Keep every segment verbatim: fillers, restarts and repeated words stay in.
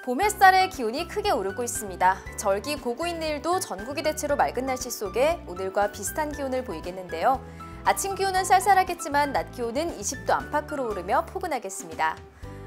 봄 햇살의 기온이 크게 오르고 있습니다. 절기 고구인 내일도 전국이 대체로 맑은 날씨 속에 오늘과 비슷한 기온을 보이겠는데요. 아침 기온은 쌀쌀하겠지만 낮 기온은 이십 도 안팎으로 오르며 포근하겠습니다.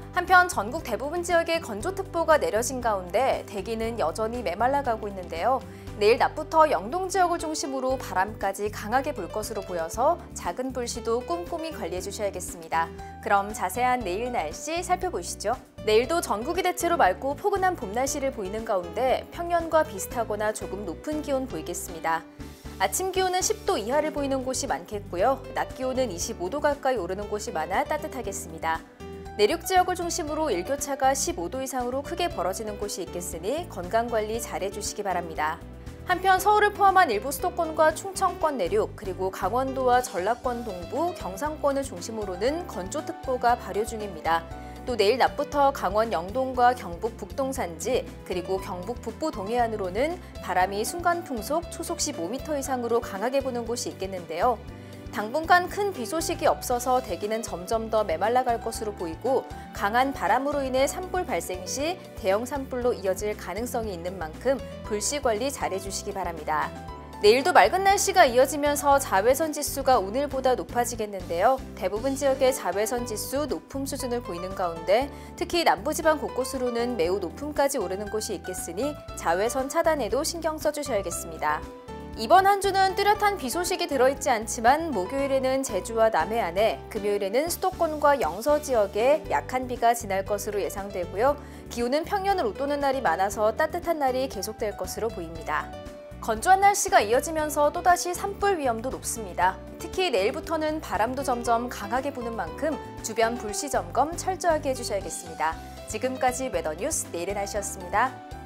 한편 전국 대부분 지역에 건조특보가 내려진 가운데 대기는 여전히 메말라가고 있는데요. 내일 낮부터 영동 지역을 중심으로 바람까지 강하게 불 것으로 보여서 작은 불씨도 꼼꼼히 관리해 주셔야겠습니다. 그럼 자세한 내일 날씨 살펴보시죠. 내일도 전국이 대체로 맑고 포근한 봄 날씨를 보이는 가운데 평년과 비슷하거나 조금 높은 기온 보이겠습니다. 아침 기온은 십 도 이하를 보이는 곳이 많겠고요. 낮 기온은 이십오 도 가까이 오르는 곳이 많아 따뜻하겠습니다. 내륙 지역을 중심으로 일교차가 십오 도 이상으로 크게 벌어지는 곳이 있겠으니 건강관리 잘해주시기 바랍니다. 한편 서울을 포함한 일부 수도권과 충청권 내륙, 그리고 강원도와 전라권 동부, 경상권을 중심으로는 건조특보가 발효 중입니다. 또 내일 낮부터 강원 영동과 경북 북동 산지, 그리고 경북 북부 동해안으로는 바람이 순간 풍속 초속 십오 미터 이상으로 강하게 부는 곳이 있겠는데요. 당분간 큰 비 소식이 없어서 대기는 점점 더 메말라갈 것으로 보이고 강한 바람으로 인해 산불 발생 시 대형 산불로 이어질 가능성이 있는 만큼 불씨 관리 잘해주시기 바랍니다. 내일도 맑은 날씨가 이어지면서 자외선 지수가 오늘보다 높아지겠는데요. 대부분 지역의 자외선 지수 높음 수준을 보이는 가운데 특히 남부지방 곳곳으로는 매우 높음까지 오르는 곳이 있겠으니 자외선 차단에도 신경 써주셔야겠습니다. 이번 한 주는 뚜렷한 비 소식이 들어있지 않지만 목요일에는 제주와 남해안에, 금요일에는 수도권과 영서 지역에 약한 비가 지날 것으로 예상되고요. 기온은 평년을 웃도는 날이 많아서 따뜻한 날이 계속될 것으로 보입니다. 건조한 날씨가 이어지면서 또다시 산불 위험도 높습니다. 특히 내일부터는 바람도 점점 강하게 부는 만큼 주변 불씨 점검 철저하게 해주셔야겠습니다. 지금까지 웨더뉴스 내일의 날씨였습니다.